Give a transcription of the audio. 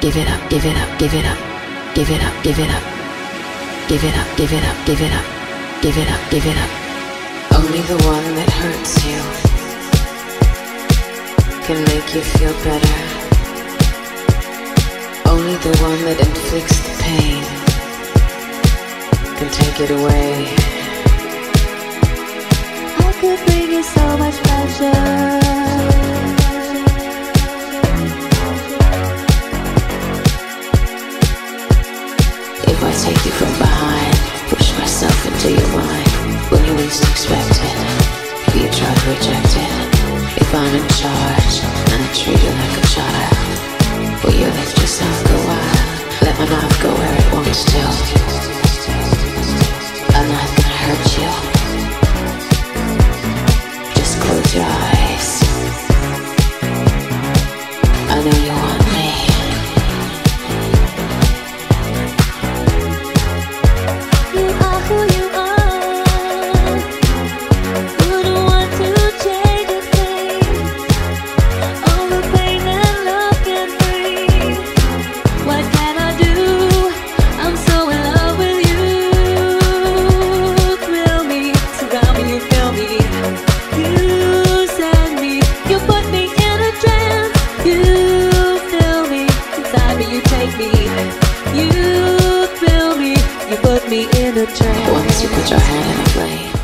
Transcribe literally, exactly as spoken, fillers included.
give it up, give it up, give it up, give it up, give it up, give it up, give it up, give it up, give it up, give it up. Only the one that hurts you can make you feel better. Only the one that inflicts the pain can take it away. I could bring you so much pleasure. If I take you from behind, push myself into your mind when you least expect it, if you try to reject it. If I'm in charge and I treat you like a child, will you lift yourself go wild? Let my mouth go where it wants to. I'm not gonna hurt you. Just close your eyes. I know you want me. You are who you are. Wouldn't want to change a thing. All the pain that love can bring. What can I do? I'm so in love with you. Thrill me, surround me, you feel me. You send me, you put me in a trance. You fill me, inside me you take me. You thrill me, you put me in a trance. Once you put your hand in the flame,